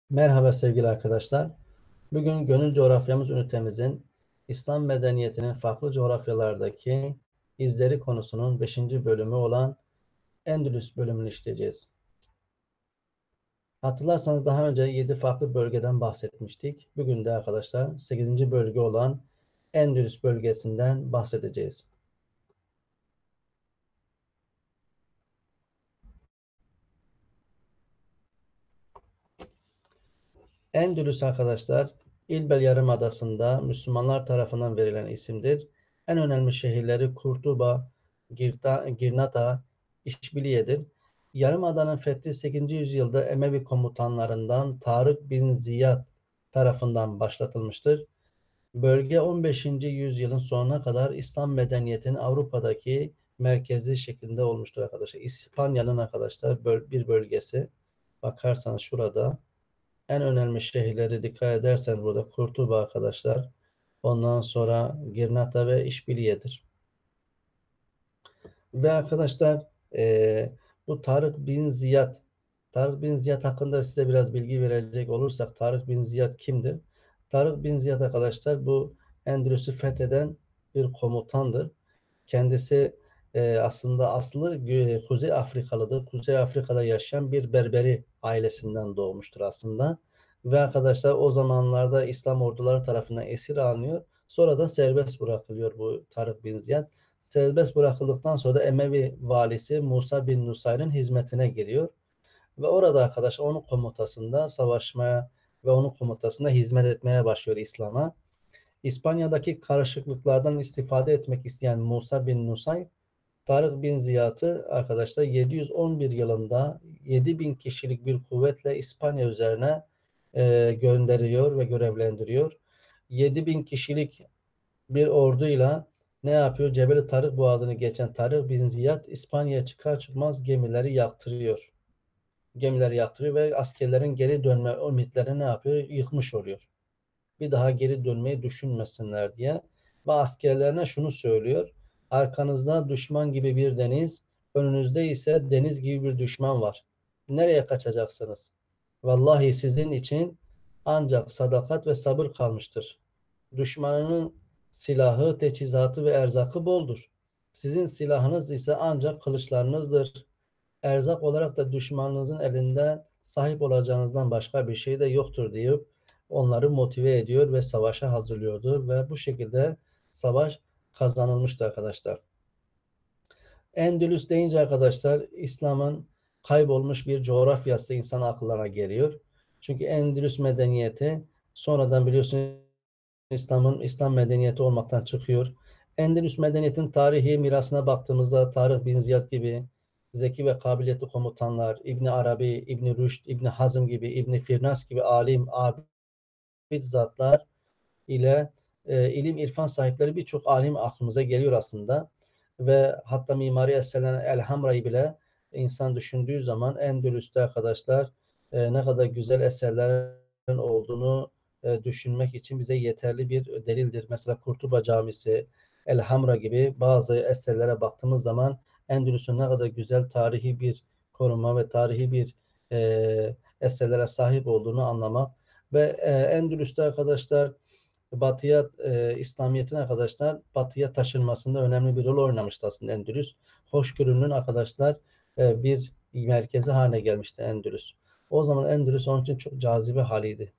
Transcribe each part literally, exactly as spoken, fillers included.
Merhaba sevgili arkadaşlar. Bugün Gönül Coğrafyamız ünitemizin İslam medeniyetinin farklı coğrafyalardaki izleri konusunun beşinci bölümü olan Endülüs bölümünü işleyeceğiz. Hatırlarsanız daha önce yedi farklı bölgeden bahsetmiştik. Bugün de arkadaşlar sekizinci bölge olan Endülüs bölgesinden bahsedeceğiz. Endülüs arkadaşlar İlbel Yarımadası'nda Müslümanlar tarafından verilen isimdir. En önemli şehirleri Kurtuba, Girta, Girnata, İşbiliye'dir. Yarımada'nın fethi sekizinci yüzyılda Emevi komutanlarından Tarık bin Ziyad tarafından başlatılmıştır. Bölge on beşinci yüzyılın sonuna kadar İslam medeniyetinin Avrupa'daki merkezi şeklinde olmuştur arkadaşlar. İspanya'nın arkadaşlar bir bölgesi. Bakarsanız şurada en önemli şehirleri dikkat ederseniz burada Kurtuba arkadaşlar. Ondan sonra Girnata ve İşbiliye'dir. Ve arkadaşlar e, bu Tarık bin Ziyad Tarık bin Ziyad hakkında size biraz bilgi verecek olursak Tarık bin Ziyad kimdir? Tarık bin Ziyad arkadaşlar bu Endülüs'ü fetheden bir komutandır. Kendisi e, aslında aslı Kuzey Afrikalıdır. Kuzey Afrika'da yaşayan bir Berberi ailesinden doğmuştur aslında. Ve arkadaşlar o zamanlarda İslam orduları tarafından esir alınıyor. Sonra da serbest bırakılıyor bu Tarık bin Ziyad. Serbest bırakıldıktan sonra da Emevi valisi Musa bin Nusayr'ın hizmetine giriyor. Ve orada arkadaş onun komutasında savaşmaya ve onun komutasında hizmet etmeye başlıyor İslam'a. İspanya'daki karışıklıklardan istifade etmek isteyen Musa bin Nusayr, Tarık bin Ziyad'ı arkadaşlar yedi yüz on bir yılında yedi bin kişilik bir kuvvetle İspanya üzerine e, gönderiyor ve görevlendiriyor. yedi bin kişilik bir orduyla ne yapıyor? Cebeli Tarık Boğazı'nı geçen Tarık bin Ziyad İspanya'ya çıkar çıkmaz gemileri yaktırıyor. Gemileri yaktırıyor ve askerlerin geri dönme ümitlerini ne yapıyor? Yıkmış oluyor. Bir daha geri dönmeyi düşünmesinler diye. Ve askerlerine şunu söylüyor. Arkanızda düşman gibi bir deniz, önünüzde ise deniz gibi bir düşman var. Nereye kaçacaksınız? Vallahi sizin için ancak sadakat ve sabır kalmıştır. Düşmanının silahı, teçhizatı ve erzakı boldur. Sizin silahınız ise ancak kılıçlarınızdır. Erzak olarak da düşmanınızın elinde sahip olacağınızdan başka bir şey de yoktur deyip onları motive ediyor ve savaşa hazırlıyordu ve bu şekilde savaş kazanılmıştı arkadaşlar. Endülüs deyince arkadaşlar İslam'ın kaybolmuş bir coğrafyası insan aklına geliyor. Çünkü Endülüs medeniyeti sonradan biliyorsunuz İslam'ın İslam medeniyeti olmaktan çıkıyor. Endülüs medeniyetin tarihi mirasına baktığımızda Tarık bin Ziyad gibi zeki ve kabiliyetli komutanlar, İbn Arabi, İbn Rüşd, İbn Hazm gibi, İbn Firnas gibi alim, abid zatlar ile e, ilim irfan sahipleri birçok alim aklımıza geliyor aslında. Ve hatta mimari eserlenen Elhamra'yı bile insan düşündüğü zaman Endülüs'te arkadaşlar e, ne kadar güzel eserlerin olduğunu e, düşünmek için bize yeterli bir delildir. Mesela Kurtuba Camisi, Elhamra gibi bazı eserlere baktığımız zaman Endülüs'ün ne kadar güzel tarihi bir koruma ve tarihi bir e, eserlere sahip olduğunu anlamak ve e, Endülüs'te arkadaşlar Batı'ya e, İslamiyet'in arkadaşlar Batı'ya taşınmasında önemli bir rol oynamıştı aslında Endülüs. Hoşgörünün arkadaşlar e, bir merkezi haline gelmişti Endülüs. O zaman Endülüs onun için çok cazibe haliydi.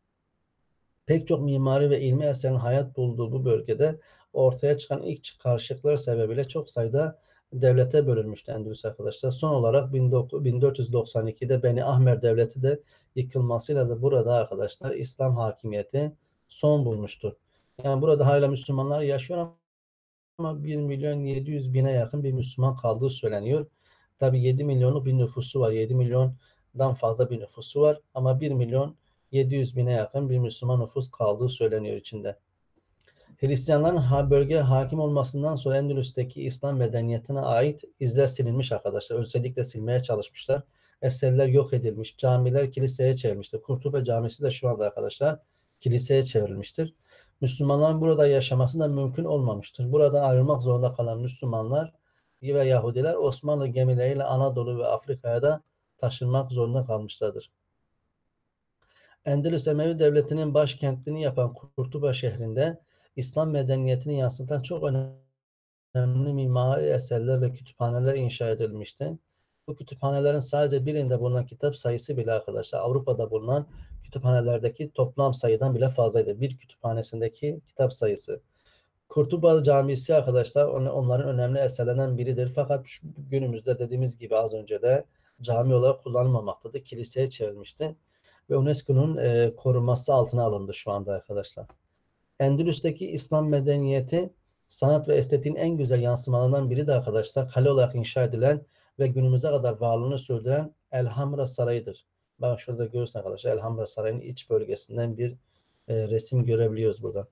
Pek çok mimari ve ilmi eserin hayat bulduğu bu bölgede ortaya çıkan ilk karışıklıklar sebebiyle çok sayıda devlete bölünmüştü Endülüs arkadaşlar. Son olarak bin dört yüz doksan ikide Beni Ahmer Devleti de yıkılmasıyla da burada arkadaşlar İslam hakimiyeti son bulmuştur. Yani burada hala Müslümanlar yaşıyor ama bir milyon yedi yüz bine yakın bir Müslüman kaldığı söyleniyor. Tabi yedi milyonluk bir nüfusu var. yedi milyondan fazla bir nüfusu var. Ama bir milyon yedi yüz bine yakın bir Müslüman nüfus kaldığı söyleniyor içinde. Hristiyanların bölgeye hakim olmasından sonra Endülüs'teki İslam medeniyetine ait izler silinmiş arkadaşlar. Özellikle silmeye çalışmışlar. Eserler yok edilmiş. Camiler kiliseye çevrilmiştir. Kurtuba Camisi de şu anda arkadaşlar kiliseye çevrilmiştir. Müslümanların burada yaşaması da mümkün olmamıştır. Buradan ayrılmak zorunda kalan Müslümanlar ve Yahudiler Osmanlı gemileriyle Anadolu ve Afrika'ya da taşınmak zorunda kalmışlardır. Endülüs Emevi Devleti'nin başkentini yapan Kurtuba şehrinde İslam medeniyetini yansıtan çok önemli mimari eserler ve kütüphaneler inşa edilmişti. Bu kütüphanelerin sadece birinde bulunan kitap sayısı bile arkadaşlar Avrupa'da bulunan kütüphanelerdeki toplam sayıdan bile fazlaydı. Bir kütüphanesindeki kitap sayısı. Kurtuba Camisi arkadaşlar onların önemli eserlerinden biridir. Fakat şu günümüzde dediğimiz gibi az önce de cami olarak kullanılmamaktadır. Kiliseye çevrilmişti. Ve UNESCO'nun e, korunması altına alındı şu anda arkadaşlar. Endülüs'teki İslam medeniyeti sanat ve estetiğin en güzel yansımalarından biri de arkadaşlar kale olarak inşa edilen ve günümüze kadar varlığını sürdüren Elhamra Sarayı'dır. Bakın şurada görüyorsunuz arkadaşlar Elhamra Sarayı'nın iç bölgesinden bir e, resim görebiliyoruz burada.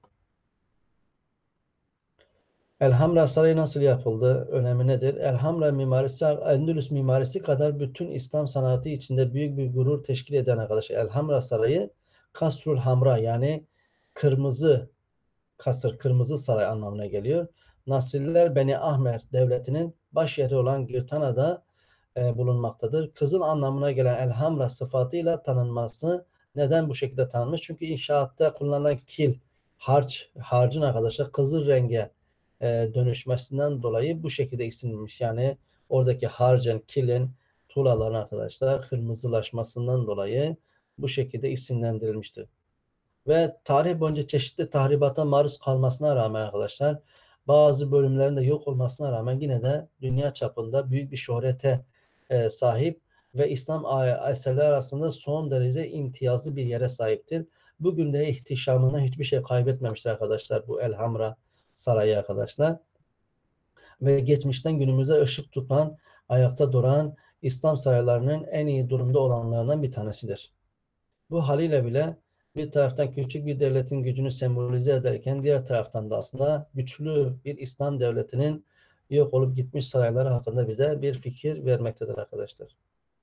Elhamra Sarayı nasıl yapıldı? Önemi nedir? Elhamra mimarisi, Endülüs mimarisi kadar bütün İslam sanatı içinde büyük bir gurur teşkil eden arkadaşlar. Elhamra Sarayı Kasrul Hamra yani kırmızı kasır, kırmızı saray anlamına geliyor. Nasirliler Beni Ahmer devletinin baş yeri olan Girtana'da e, bulunmaktadır. Kızıl anlamına gelen Elhamra sıfatıyla tanınması neden bu şekilde tanınmış? Çünkü inşaatta kullanılan kil, harç, harcın arkadaşlar kızıl renge e, dönüşmesinden dolayı bu şekilde isimlenmiş. Yani oradaki harcın, kilin, tuğlaların arkadaşlar kırmızılaşmasından dolayı bu şekilde isimlendirilmiştir. Ve tarih boyunca çeşitli tahribata maruz kalmasına rağmen arkadaşlar bazı bölümlerin de yok olmasına rağmen yine de dünya çapında büyük bir şöhrete e, sahip ve İslam eserleri arasında son derece imtiyazlı bir yere sahiptir. Bugün de ihtişamını hiçbir şey kaybetmemiştir arkadaşlar bu Elhamra Sarayı arkadaşlar. Ve geçmişten günümüze ışık tutan, ayakta duran İslam saraylarının en iyi durumda olanlarından bir tanesidir. Bu haliyle bile bir taraftan küçük bir devletin gücünü sembolize ederken diğer taraftan da aslında güçlü bir İslam devletinin yok olup gitmiş sarayları hakkında bize bir fikir vermektedir arkadaşlar.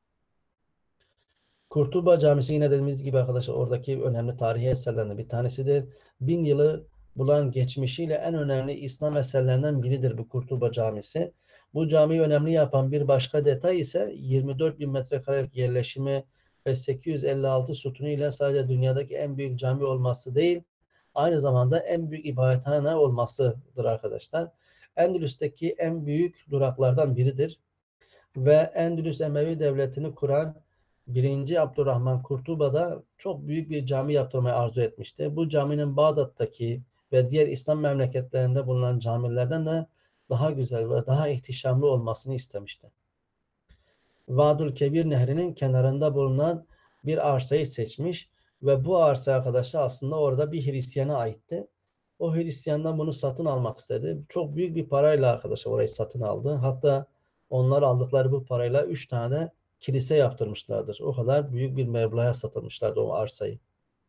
Kurtuba Camisi yine dediğimiz gibi arkadaşlar oradaki önemli tarihi eserlerden bir tanesidir. Bin yılı bulan geçmişiyle en önemli İslam eserlerinden biridir bu Kurtuba Camisi. Bu camiyi önemli yapan bir başka detay ise yirmi dört bin metrekarelik yerleşimi ve sekiz yüz elli altı sütunu ile sadece dünyadaki en büyük cami olması değil, aynı zamanda en büyük ibadethane olmasıdır arkadaşlar. Endülüs'teki en büyük duraklardan biridir ve Endülüs Emevi Devleti'ni kuran birinci. Abdurrahman Kurtuba'da çok büyük bir cami yaptırmayı arzu etmişti. Bu caminin Bağdat'taki ve diğer İslam memleketlerinde bulunan camilerden de daha güzel ve daha ihtişamlı olmasını istemişti. Vadul Kebir Nehri'nin kenarında bulunan bir arsayı seçmiş ve bu arsa arkadaşlar aslında orada bir Hristiyana aitti. O Hristiyandan bunu satın almak istedi. Çok büyük bir parayla arkadaşlar orayı satın aldı. Hatta onlar aldıkları bu parayla üç tane kilise yaptırmışlardır. O kadar büyük bir meblağa satılmışlardı o arsayı.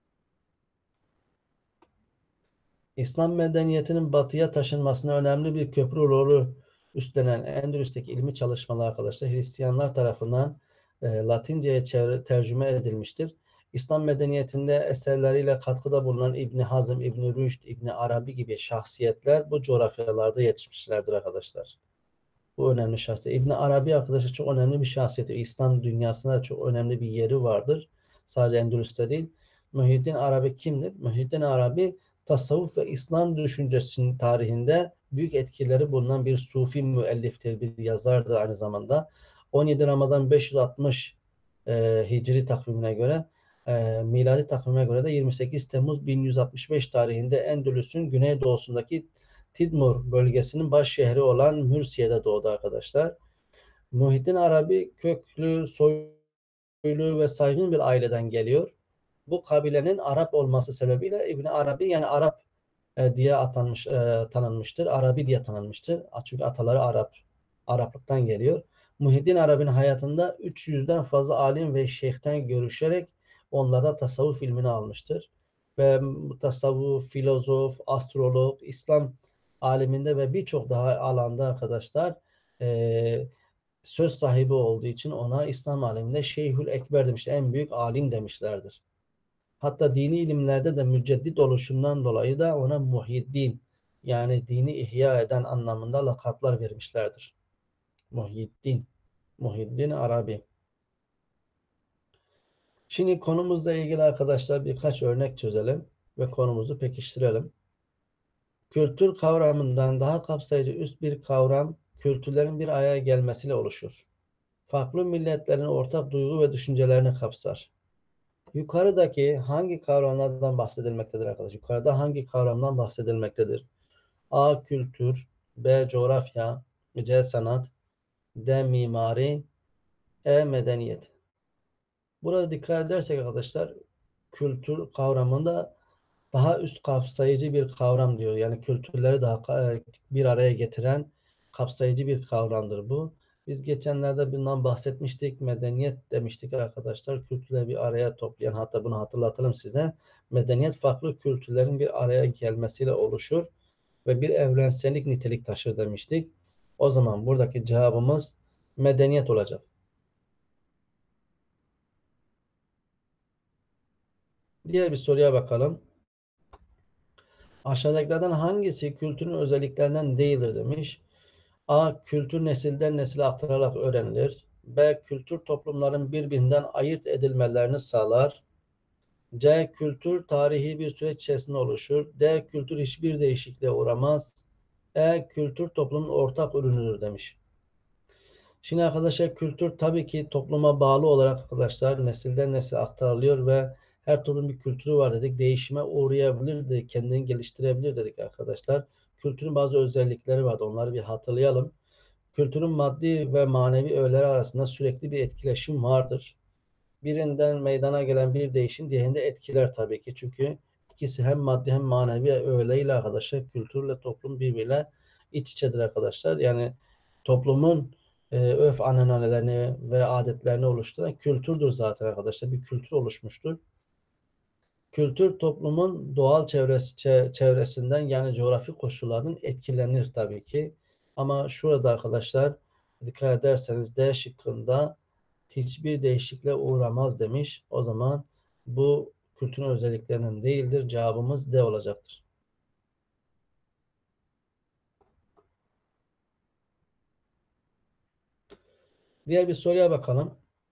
İslam medeniyetinin batıya taşınmasına önemli bir köprü rolü üstlenen Endülüs'teki ilmi çalışmalar arkadaşlar Hristiyanlar tarafından e, Latince'ye tercüme edilmiştir. İslam medeniyetinde eserleriyle katkıda bulunan İbni Hazm, İbni Rüşd, İbni Arabi gibi şahsiyetler bu coğrafyalarda yetişmişlerdir arkadaşlar. Bu önemli şahsiyet. İbni Arabi arkadaşlar çok önemli bir şahsiyet. İslam dünyasında çok önemli bir yeri vardır. Sadece Endülüs'te değil. Muhyiddin Arabi kimdir? Muhyiddin Arabi tasavvuf ve İslam düşüncesinin tarihinde büyük etkileri bulunan bir sufi müelliftir, bir yazardır aynı zamanda. on yedi Ramazan beş yüz altmış e, Hicri takvimine göre e, miladi takvime göre de yirmi sekiz Temmuz bin yüz altmış beş tarihinde Endülüs'ün güneydoğusundaki Tidmur bölgesinin baş şehri olan Mürsiye'de doğdu arkadaşlar. Muhyiddin Arabi köklü, soylu ve saygın bir aileden geliyor. Bu kabilenin Arap olması sebebiyle İbni Arabi yani Arap e, diye atanmış, e, tanınmıştır. Arabi diye tanınmıştır. Çünkü ataları Arap. Araplıktan geliyor. Muhyiddin Arabi'nin hayatında üç yüzden fazla alim ve şeyhten görüşerek onlarda tasavvuf ilmini almıştır. Ve tasavvuf, filozof, astrolog, İslam aleminde ve birçok daha alanda arkadaşlar e, söz sahibi olduğu için ona İslam aleminde Şeyhül Ekber demişler. En büyük alim demişlerdir. Hatta dini ilimlerde de müceddit oluşundan dolayı da ona Muhyiddin yani dini ihya eden anlamında lakaplar vermişlerdir. Muhyiddin, Muhyiddin Arabi. Şimdi konumuzla ilgili arkadaşlar birkaç örnek çözelim ve konumuzu pekiştirelim. Kültür kavramından daha kapsayıcı üst bir kavram, kültürlerin bir araya gelmesiyle oluşur. Farklı milletlerin ortak duygu ve düşüncelerini kapsar. Yukarıdaki hangi kavramlardan bahsedilmektedir arkadaşlar? Yukarıda hangi kavramdan bahsedilmektedir? A. Kültür, B. Coğrafya, C. Sanat, D. Mimari, E. Medeniyet. Burada dikkat edersek arkadaşlar, kültür kavramında daha üst kapsayıcı bir kavram diyor. Yani kültürleri daha bir araya getiren kapsayıcı bir kavramdır bu. Biz geçenlerde bundan bahsetmiştik. Medeniyet demiştik arkadaşlar. Kültürleri bir araya toplayan, hatta bunu hatırlatalım size. Medeniyet farklı kültürlerin bir araya gelmesiyle oluşur ve bir evrensellik nitelik taşır demiştik. O zaman buradaki cevabımız medeniyet olacak. Diğer bir soruya bakalım. Aşağıdakilerden hangisi kültürün özelliklerinden değildir demiş. A. Kültür nesilden nesile aktarılarak öğrenilir. B. Kültür toplumların birbirinden ayırt edilmelerini sağlar. C. Kültür tarihi bir süreç içerisinde oluşur. D. Kültür hiçbir değişikliğe uğramaz. E. Kültür toplumun ortak ürünüdür demiş. Şimdi arkadaşlar, kültür tabii ki topluma bağlı olarak arkadaşlar nesilden nesile aktarılıyor ve her toplumun bir kültürü var dedik. Değişime uğrayabilir dedik. Kendini geliştirebilir dedik arkadaşlar. Kültürün bazı özellikleri vardı. Onları bir hatırlayalım. Kültürün maddi ve manevi öğeleri arasında sürekli bir etkileşim vardır. Birinden meydana gelen bir değişim diğerinde etkiler tabii ki. Çünkü ikisi hem maddi hem manevi öğeyle arkadaşlar, kültürle toplum birbiriyle iç içedir arkadaşlar. Yani toplumun e, örf ananelerini ve adetlerini oluşturan kültürdür zaten arkadaşlar. Bir kültür oluşmuştur. Kültür toplumun doğal çevresi, çevresinden yani coğrafi koşullardan etkilenir tabii ki. Ama şurada arkadaşlar dikkat ederseniz D şıkkında hiçbir değişikliğe uğramaz demiş. O zaman bu kültürün özelliklerinden değildir. Cevabımız D olacaktır. Diğer bir soruya bakalım.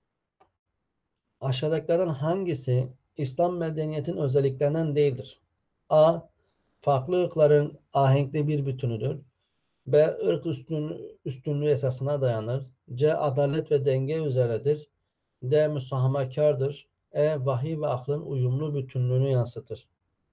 Aşağıdakilerden hangisi İslam medeniyetinin özelliklerinden değildir? A. Farklı ırkların ahenkli bir bütünüdür. B. ırk üstün, üstünlüğü esasına dayanır. C. Adalet ve denge üzerinedir. D. Müsahamakardır. E. Vahiy ve aklın uyumlu bütünlüğünü yansıtır.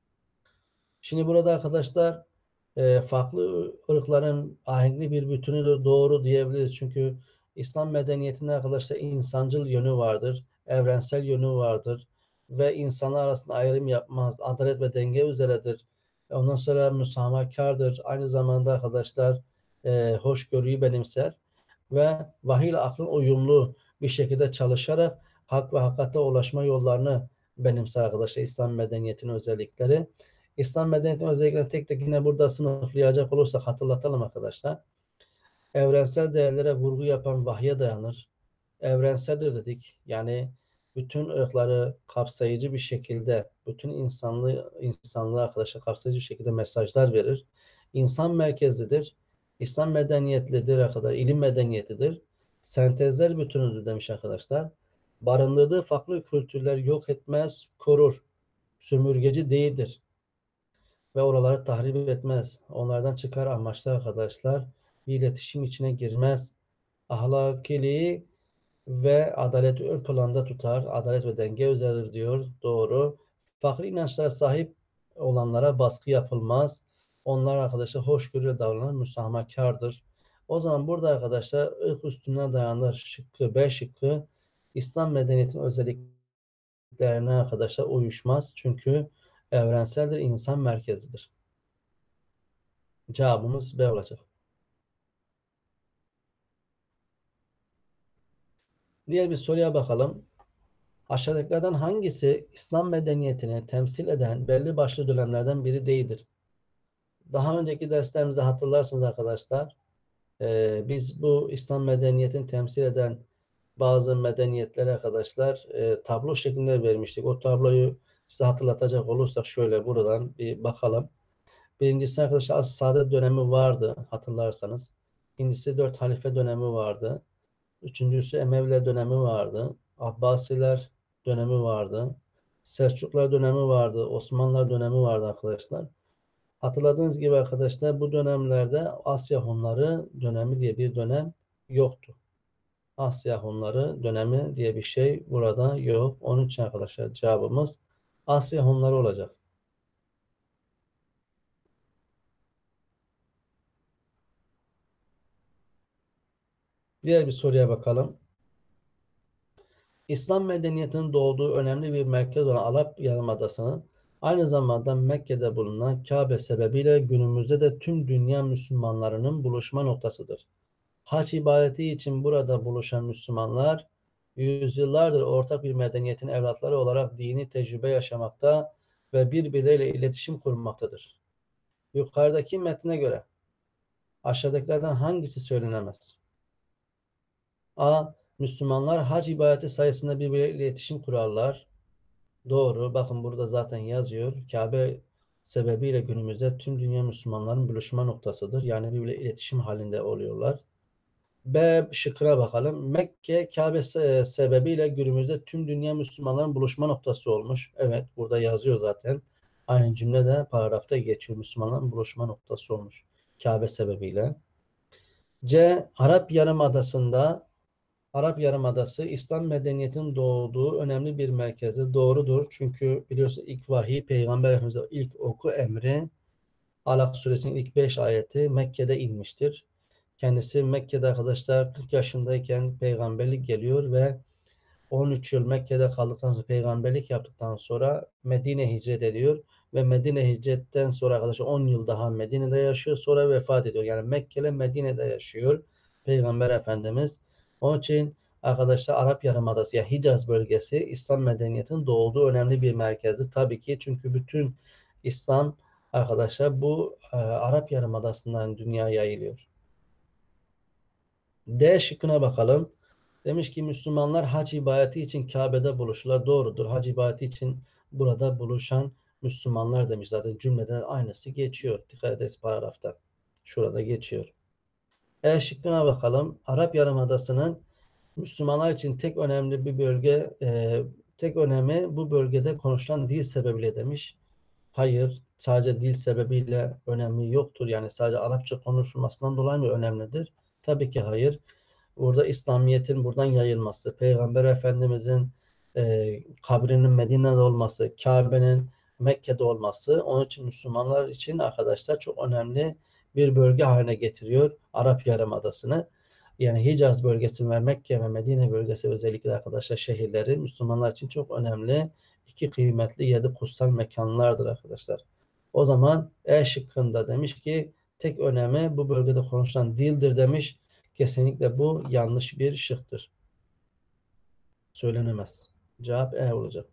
Şimdi burada arkadaşlar e, farklı ırkların ahenkli bir bütünüdür, doğru diyebiliriz. Çünkü İslam medeniyetinde arkadaşlar insancıl yönü vardır, evrensel yönü vardır ve insanlar arasında ayrım yapmaz. Adalet ve denge üzeredir. Ondan sonra müsamahakardır. Aynı zamanda arkadaşlar e, hoşgörüyü benimser ve vahiy ile aklın uyumlu bir şekilde çalışarak hak ve hakikate ulaşma yollarını benimser arkadaşlar İslam medeniyetinin özellikleri. İslam medeniyetinin özelliklerini tek tek yine burada sınıflayacak olursak hatırlatalım arkadaşlar. Evrensel değerlere vurgu yapan vahye dayanır. Evrenseldir dedik. Yani bütün ırkları kapsayıcı bir şekilde, bütün insanlığı, insanlığı arkadaşlar kapsayıcı bir şekilde mesajlar verir. İnsan merkezlidir. İslam medeniyetlidir arkadaşlar. İlim medeniyetidir. Sentezler bütünüdür demiş arkadaşlar. Barındırdığı farklı kültürler yok etmez, korur. Sömürgeci değildir ve oraları tahrip etmez. Onlardan çıkar amaçlı arkadaşlar bir iletişim içine girmez. Ahlakiliği ve adaleti ön planda tutar. Adalet ve denge üzeridir diyor. Doğru. Farklı inançlara sahip olanlara baskı yapılmaz. Onlar arkadaşlar hoşgörüyle davranır, müsamahakardır. O zaman burada arkadaşlar ırk üstüne dayanır. Şıkkı B şıkkı İslam medeniyetinin özelliklerine arkadaşlar uyuşmaz. Çünkü evrenseldir, insan merkezlidir. Cevabımız B olacak. Diğer bir soruya bakalım. Aşağıdakilerden hangisi İslam medeniyetini temsil eden belli başlı dönemlerden biri değildir? Daha önceki derslerimizde hatırlarsınız arkadaşlar. E, biz bu İslam medeniyetini temsil eden bazı medeniyetlere arkadaşlar e, tablo şeklinde vermiştik. O tabloyu size hatırlatacak olursak şöyle buradan bir bakalım. Birincisi arkadaşlar As Saadet dönemi vardı hatırlarsanız. İkincisi dört halife dönemi vardı. Üçüncüsü Emeviler dönemi vardı. Abbasiler dönemi vardı. Selçuklar dönemi vardı. Osmanlılar dönemi vardı arkadaşlar. Hatırladığınız gibi arkadaşlar bu dönemlerde Asya Hunları dönemi diye bir dönem yoktu. Asya Hunları dönemi diye bir şey burada yok. Onun için arkadaşlar cevabımız Asya Hunları olacak. Diğer bir soruya bakalım. İslam medeniyetinin doğduğu önemli bir merkez olan Arap Yarımadası'nın aynı zamanda Mekke'de bulunan Kabe sebebiyle günümüzde de tüm dünya Müslümanlarının buluşma noktasıdır. Hac ibadeti için burada buluşan Müslümanlar yüzyıllardır ortak bir medeniyetin evlatları olarak dini tecrübe yaşamakta ve birbirleriyle iletişim kurmaktadır. Yukarıdaki metne göre aşağıdakilerden hangisi söylenemez? A. Müslümanlar hac ibadeti sayesinde birbirleriyle iletişim kurarlar. Doğru. Bakın burada zaten yazıyor. Kabe sebebiyle günümüzde tüm dünya Müslümanların buluşma noktasıdır. Yani birbirleriyle iletişim halinde oluyorlar. B şıkkına bakalım. Mekke Kabe sebebiyle günümüzde tüm dünya Müslümanların buluşma noktası olmuş. Evet, burada yazıyor zaten. Aynı cümlede paragrafta geçiyor. Müslümanların buluşma noktası olmuş. Kabe sebebiyle. C. Arap Yarımadası'nda Arap Yarımadası İslam medeniyetinin doğduğu önemli bir merkezdir. Doğrudur. Çünkü biliyorsunuz ilk vahiy Peygamber Efendimiz'e ilk oku emri Alak suresinin ilk beş ayeti Mekke'de inmiştir. Kendisi Mekke'de arkadaşlar kırk yaşındayken peygamberlik geliyor ve on üç yıl Mekke'de kaldıktan sonra peygamberlik yaptıktan sonra Medine hicret ediyor ve Medine hicretten sonra arkadaşlar on yıl daha Medine'de yaşıyor, sonra vefat ediyor. Yani Mekke ile Medine'de yaşıyor Peygamber Efendimiz. Onun için arkadaşlar Arap Yarımadası yani Hicaz bölgesi İslam medeniyetinin doğduğu önemli bir merkezdi. Tabii ki çünkü bütün İslam arkadaşlar bu e, Arap Yarımadası'ndan dünyaya yayılıyor. D şıkkına bakalım. Demiş ki Müslümanlar hac ibadeti için Kabe'de buluşurlar. Doğrudur. Hac ibadeti için burada buluşan Müslümanlar demiş. Zaten cümlede aynısı geçiyor. Dikkat ediniz paragrafta. Şurada geçiyor. E şıkkına bakalım. Arap Yarımadası'nın Müslümanlar için tek önemli bir bölge, e, tek önemi bu bölgede konuşulan dil sebebiyle demiş. Hayır, sadece dil sebebiyle önemi yoktur. Yani sadece Arapça konuşulmasından dolayı mı önemlidir? Tabii ki hayır. Burada İslamiyet'in buradan yayılması, Peygamber Efendimiz'in e, kabrinin Medine'de olması, Kabe'nin Mekke'de olması onun için Müslümanlar için arkadaşlar çok önemli bir bölge haline getiriyor Arap Yarımadası'nı. Yani Hicaz bölgesi ve Mekke ve Medine bölgesi özellikle arkadaşlar şehirleri Müslümanlar için çok önemli. İki kıymetli yedi kutsal mekanlardır arkadaşlar. O zaman E şıkkında demiş ki tek önemi bu bölgede konuşulan dildir demiş. Kesinlikle bu yanlış bir şıktır. Söylenemez. Cevap E olacak.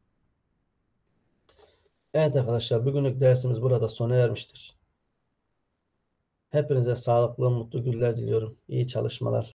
Evet arkadaşlar bugünlük dersimiz burada sona ermiştir. Hepinize sağlıklı, mutlu günler diliyorum. İyi çalışmalar.